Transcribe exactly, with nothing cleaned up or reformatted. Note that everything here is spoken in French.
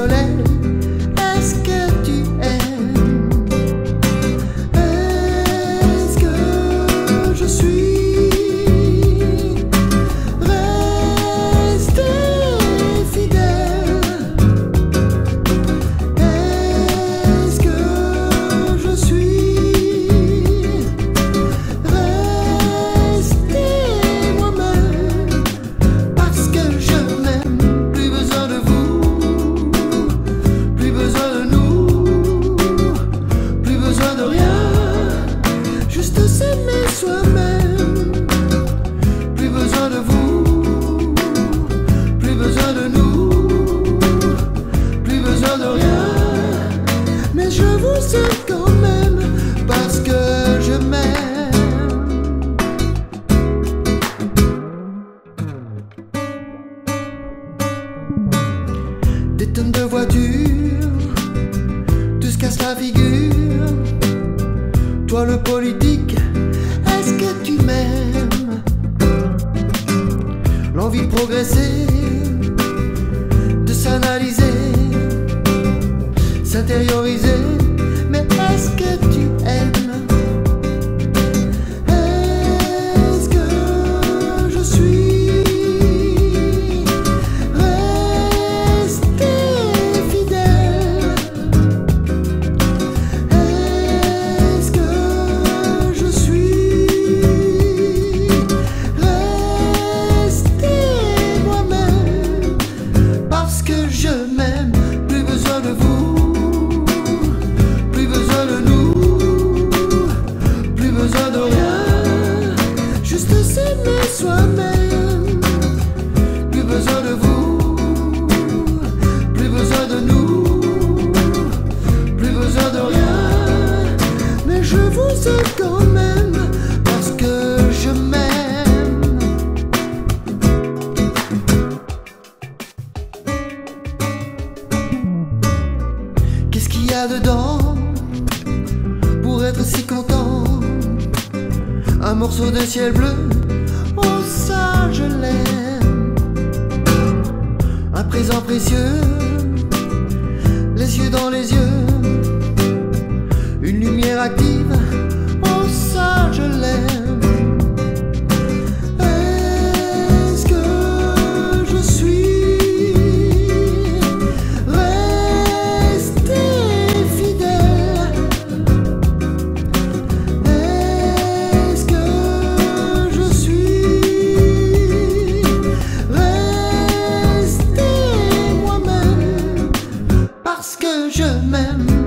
soleil, est-ce que tu aimes? Est-ce que je suis resté fidèle? Est-ce que je suis resté moi-même? Parce que je m'aime, plus besoin de vous, plus besoin de nous, plus besoin de rien, juste s'aimer soi-même. Plus besoin de vous, plus besoin de nous, plus besoin de rien, mais je vous aime quand même parce que je m'aime. Des tonnes de voitures, tout se casse la figure. Toi le politique, est-ce que tu m'aimes? L'envie de progresser, de s'analyser, s'intérioriser, mais est-ce que tu aimes? Est-ce que je suis resté fidèle? Est-ce que je suis resté moi-même? Parce que je m'aime, plus besoin de vous, plus besoin de nous, plus besoin de rien, juste s'aimer soi-même. Plus besoin de vous, plus besoin de nous, plus besoin de rien, mais je vous aime quand même parce que je m'aime. Qu'est-ce qu'il y a dedans pour être si content? Un morceau de ciel bleu, oh ça je l'aime. Un présent précieux, les yeux dans les yeux, une lumière active, oh ça je l'aime. Est-ce que je suis resté fidèle? Est-ce que je suis resté moi-même? Parce que je m'aime,